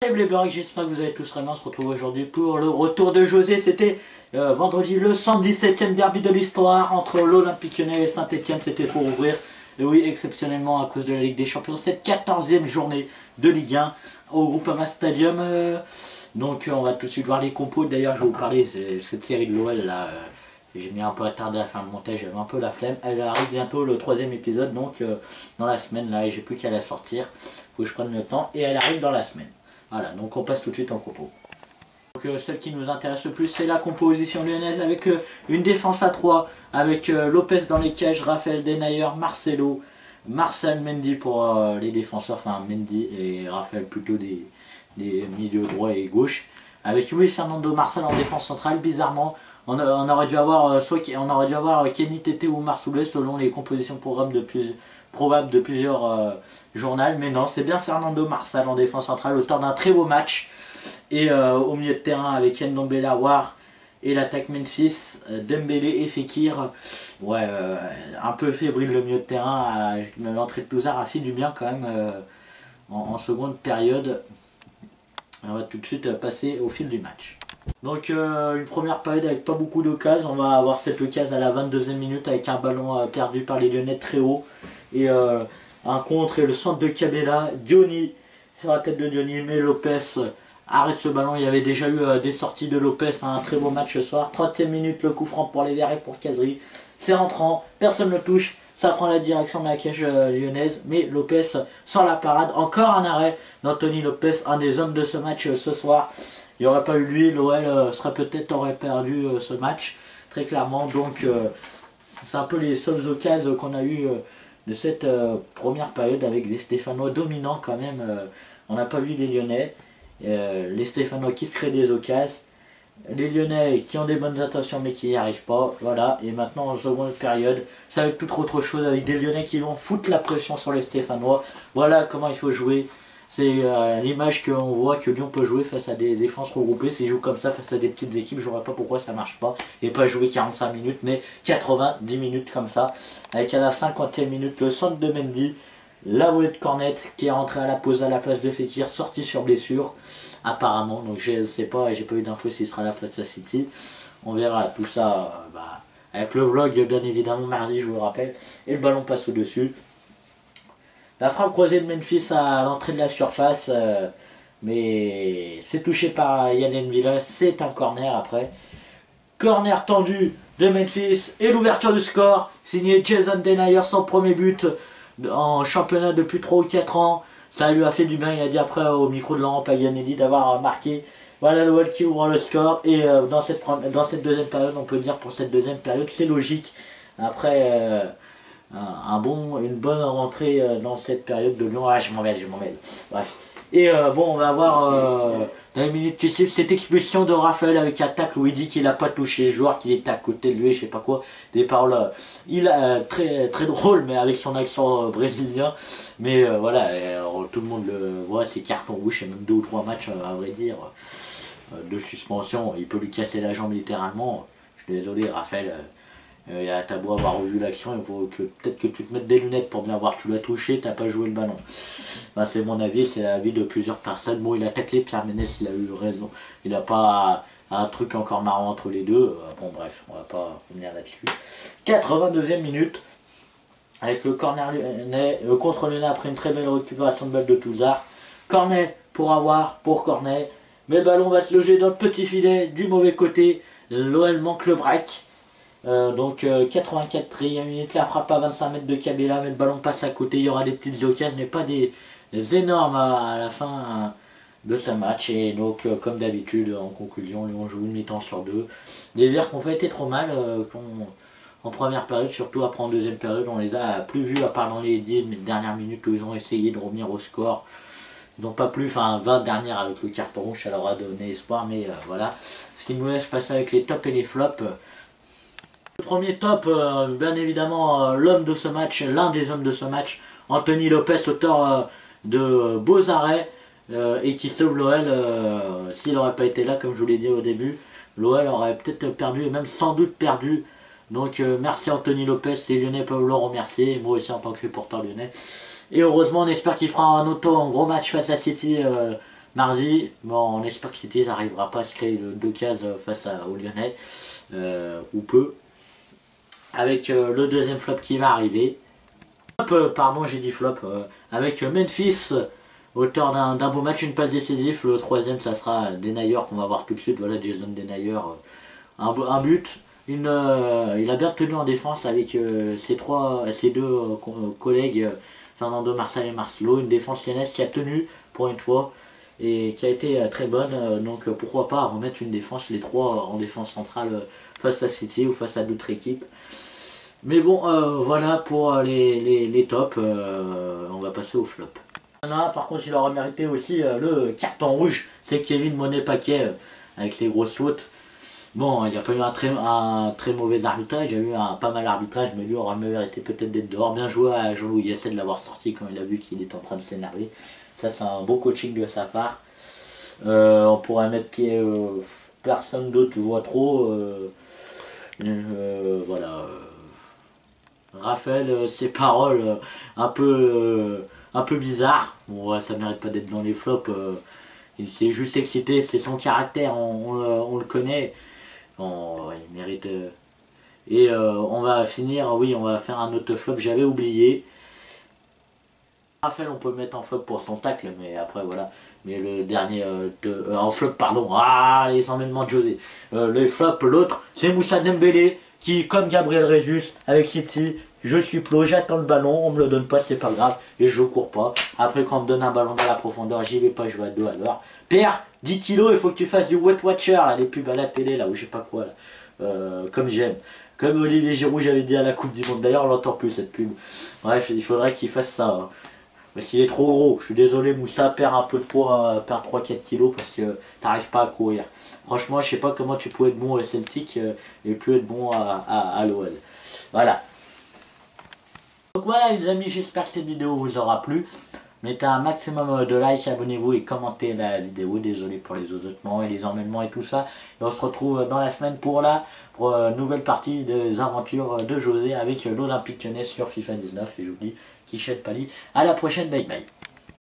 Salut les Bugs, j'espère que vous allez tous très bien. On se retrouve aujourd'hui pour le retour de José. C'était vendredi le 117e derby de l'histoire entre l'Olympique Lyonnais et Saint-Etienne. C'était pour ouvrir, et oui, exceptionnellement à cause de la Ligue des Champions, cette 14e journée de Ligue 1 au Groupama Stadium. Donc on va tout de suite voir les compos. D'ailleurs, je vais vous parler de cette série de l'OL là. J'ai mis un peu attardé à faire le montage, j'avais un peu la flemme. Elle arrive bientôt le 3e épisode, donc dans la semaine là, et j'ai plus qu'à la sortir. Faut que je prenne le temps, et elle arrive dans la semaine. Voilà, donc on passe tout de suite en compo. Donc celle qui nous intéresse le plus, c'est la composition lyonnaise avec une défense à 3, avec Lopez dans les cages, Raphaël Denayer, Marcelo, Marcel Mendy pour les défenseurs, enfin Mendy et Raphaël plutôt des milieux droit et gauche, avec Luis Fernando Marçal en défense centrale. Bizarrement, on aurait dû avoir Kenny Tété ou Marsoulé selon les compositions probables de plusieurs journaux, mais non, c'est bien Fernando Marçal en défense centrale, auteur d'un très beau match. Et au milieu de terrain avec Ndombele War et l'attaque Memphis, Dembélé et Fekir. Ouais, un peu fébrile le milieu de terrain. L'entrée de Touzard a fait du bien quand même en seconde période. On va tout de suite passer au fil du match. Donc une première période avec pas beaucoup d'occasions. On va avoir cette occasion à la 22e minute avec un ballon perdu par les Lyonnais très haut. Et un contre et le centre de Cabella. Diony sur la tête de Diony, mais Lopez arrête ce ballon. Il y avait déjà eu des sorties de Lopez, un très beau match ce soir. 30e minute, le coup franc pour les Verts et pour Cazerie. C'est rentrant, personne ne touche. Ça prend la direction de la cage lyonnaise, mais Lopez sans la parade. Encore un arrêt d'Anthony Lopez, un des hommes de ce match ce soir. Il n'y aurait pas eu lui, l'OL aurait perdu ce match, très clairement. Donc c'est un peu les seules occasions qu'on a eues de cette première période, avec des Stéphanois dominants quand même. On n'a pas vu les Lyonnais, les Stéphanois qui se créent des occasions. Les Lyonnais qui ont des bonnes intentions mais qui n'y arrivent pas, voilà. Et maintenant en seconde période, ça va être toute autre chose, avec des Lyonnais qui vont foutre la pression sur les Stéphanois. Voilà comment il faut jouer. C'est l'image qu'on voit que Lyon peut jouer face à des défenses regroupées. S'ils jouent comme ça face à des petites équipes, je ne vois pas pourquoi ça marche pas. Et pas jouer 45 minutes, mais 90 minutes comme ça. Avec à la 50e minute le centre de Mendy, la volée de Cornet qui est rentrée à la pause à la place de Fekir, sorti sur blessure apparemment. Donc je ne sais pas, j'ai pas eu d'infos s'il sera là face à City. On verra tout ça avec le vlog bien évidemment mardi, je vous le rappelle. Et le ballon passe au-dessus. La frappe croisée de Memphis à l'entrée de la surface, mais c'est touché par Yann Villa, c'est un corner après. Corner tendu de Memphis et l'ouverture du score, signé Jason Denayer, son premier but en championnat depuis 3 ou 4 ans. Ça lui a fait du bien, il a dit après au micro de Laurent Paganelli d'avoir marqué. Voilà l'OL qui ouvre le score, et dans cette deuxième période, on peut dire pour cette deuxième période, c'est logique. Après une bonne rentrée dans cette période de Lyon. Ah, je m'en mêle. Bref. Et bon, on va avoir dans les minutes qui suivent cette expulsion de Raphaël avec un tacle où il dit qu'il n'a pas touché le joueur, qu'il était à côté de lui, je sais pas quoi. Des paroles très, très drôle, mais avec son accent brésilien. Mais voilà, tout le monde le voit, c'est carton rouge, c'est même 2 ou 3 matchs à vrai dire de suspension. Il peut lui casser la jambe littéralement. Je suis désolé, Raphaël. T'as beau avoir revu l'action, il faut que peut-être que tu te mettes des lunettes pour bien voir. Tu l'as touché, t'as pas joué le ballon. Ben, c'est mon avis, c'est l'avis de plusieurs personnes. Bon, il a taclé Pierre Ménès, il a eu raison. Il n'a pas un truc encore marrant entre les deux. Bon, bref, on va pas revenir là-dessus. 82e minute, avec le corner lyonnais, contre Lyonnais après une très belle récupération de balle de Touzard. Cornet pour Cornet. Mais le ballon va se loger dans le petit filet du mauvais côté. L'OL manque le break. Donc 84e minute, la frappe à 25 mètres de Cabella, mais le ballon passe à côté. Il y aura des petites occasions, mais pas des énormes à la fin de ce match. Et donc comme d'habitude, en conclusion, Lyon joue une mi-temps sur 2. Les Verts qui n'ont pas été trop mal en première période, surtout après en deuxième période. On les a plus vus à part dans les 10 dernières minutes où ils ont essayé de revenir au score. Ils n'ont pas plus, enfin 20 dernières avec le carton rouge, ça leur a donné espoir, mais voilà. Ce qui nous laisse passer avec les tops et les flops. Le premier top, bien évidemment, l'homme de ce match, l'un des hommes de ce match, Anthony Lopez, auteur de beaux arrêts et qui sauve l'OL. S'il n'aurait pas été là, comme je vous l'ai dit au début, l'OL aurait peut-être perdu, et même sans doute perdu. Donc merci Anthony Lopez, les Lyonnais peuvent le remercier, et moi aussi en tant que supporter lyonnais. Et heureusement, on espère qu'il fera un gros match face à City Mardi, bon, on espère que City n'arrivera pas à se créer le 2 cases face aux Lyonnais, ou peu. Avec le deuxième flop qui va arriver. Pardon, j'ai dit flop. Avec Memphis, auteur d'un beau match, une passe décisive. Le troisième, ça sera Denayer qu'on va voir tout de suite. Voilà, Jason Denayer, un but. Il a bien tenu en défense avec ses deux collègues, Fernando Marçal et Marcelo. Une défense lyonnaise qui a tenu pour une fois et qui a été très bonne. Donc pourquoi pas remettre une défense, les trois en défense centrale face à City ou face à d'autres équipes. Mais bon, voilà pour les tops. On va passer au flop. Là, par contre, il aurait mérité aussi le carton rouge. C'est Kevin Monet-Paquet avec les grosses fautes. Bon, il n'y a pas eu un très mauvais arbitrage. Il y a eu pas mal d'arbitrage, mais lui aurait mérité peut-être d'être dehors. Bien joué à Jean-Louis Gasset de l'avoir sorti quand il a vu qu'il était en train de s'énerver. Ça, c'est un beau coaching de sa part. On pourrait mettre personne d'autre, je vois trop. Voilà. Raphaël, ses paroles un peu bizarres. Bon, ouais, ça mérite pas d'être dans les flops. Il s'est juste excité, c'est son caractère, on le connaît. Bon, ouais, il mérite. Et on va finir, oui, on va faire un autre flop, j'avais oublié. Raphaël, on peut le mettre en flop pour son tacle, mais après voilà. Mais le dernier, en flop, pardon, les emmènements de José. Le flop, l'autre, c'est Moussa Dembélé, qui, comme Gabriel Jesus, avec City, je suis plot, j'attends le ballon, on me le donne pas, c'est pas grave, et je cours pas. Après, quand on me donne un ballon dans la profondeur, j'y vais pas, je vais à 2 à l'heure. Père, 10 kilos, il faut que tu fasses du Weight Watcher, là, les pubs à la télé, là, ou je sais pas quoi, là. Comme j'aime. Comme Olivier Giroud, j'avais dit à la Coupe du Monde. D'ailleurs, on l'entend plus, cette pub. Bref, il faudrait qu'il fasse ça. Hein. Parce qu'il est trop gros. Je suis désolé, Moussa, perd un peu de poids, perd 3-4 kilos parce que t'arrives pas à courir. Franchement, je sais pas comment tu peux être bon au Celtic et plus être bon à l'OL. Voilà. Donc voilà les amis, j'espère que cette vidéo vous aura plu. Mettez un maximum de likes, abonnez-vous et commentez la vidéo. Désolé pour les osotements et les emmènements et tout ça. Et on se retrouve dans la semaine pour nouvelle partie des aventures de José avec l'Olympique Lyonnais sur FIFA 19. Et je vous dis, Kichet Pali. À la prochaine, bye bye.